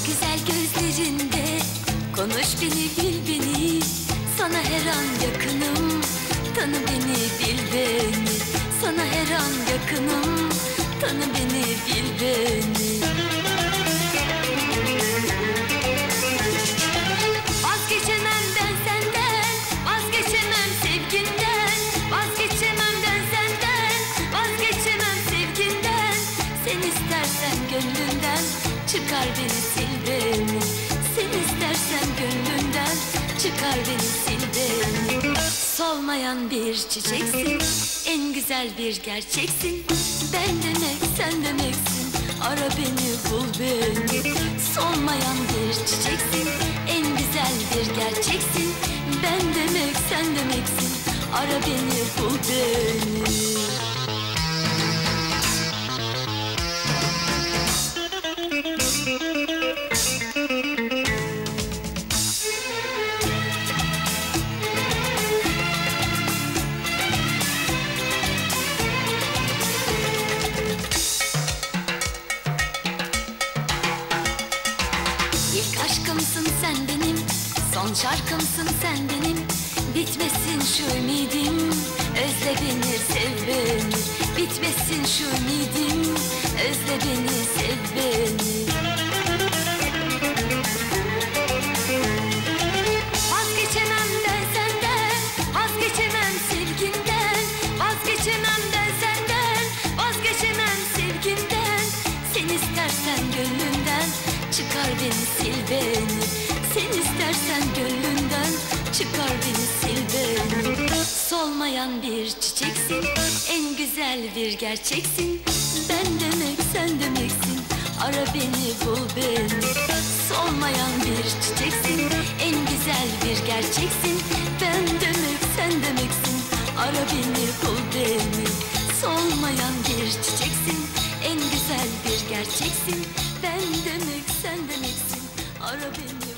güzel gözlerinde konuş beni, bil beni. Sana her an yakınım, tanı beni, bil beni. Sana her an yakınım, tanı beni, bil beni. Vazgeçemem ben senden, vazgeçemem sevginden. Vazgeçemem ben senden, vazgeçemem sevginden. Sen istersen gönlünden, çıkar beni, sil beni. Sen istersen gönlünden, çıkar beni, sil beni. Solmayan bir çiçeksin, en güzel bir gerçeksin. Ben demek sen demeksin, ara beni, bul beni. Solmayan bir çiçeksin, en güzel bir gerçeksin. Ben demek sen demeksin, ara beni, bul beni. İlk aşkımsın sen benim, son şarkımsın sen benim. Bitmesin şu ümidim, özle beni, sev beni. Bitmesin şu ümidim, özle beni, sev beni. Vazgeçemem ben senden, vazgeçemem sevginden. Vazgeçemem ben senden, vazgeçemem sevginden. Sen istersen gönlünden, çıkar beni, sil beni. Sen istersen gönlünden, çıkar beni, sil beni. Solmayan bir çiçeksin, en güzel bir gerçeksin. Ben demek sen demeksin, ara beni, bul beni. Solmayan bir çiçeksin, en güzel bir gerçeksin. Ben demek sen demeksin, ara beni, bul beni. Solmayan bir çiçeksin, en güzel bir gerçeksin. Ben demek sen demeksin, ara beni.